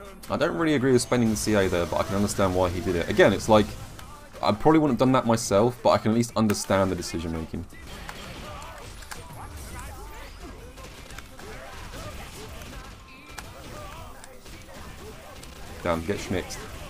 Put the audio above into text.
I don't really agree with spending the CA there, but I can understand why he did it. Again, it's like, I probably wouldn't have done that myself, but I can at least understand the decision making. Damn, get schnitzed.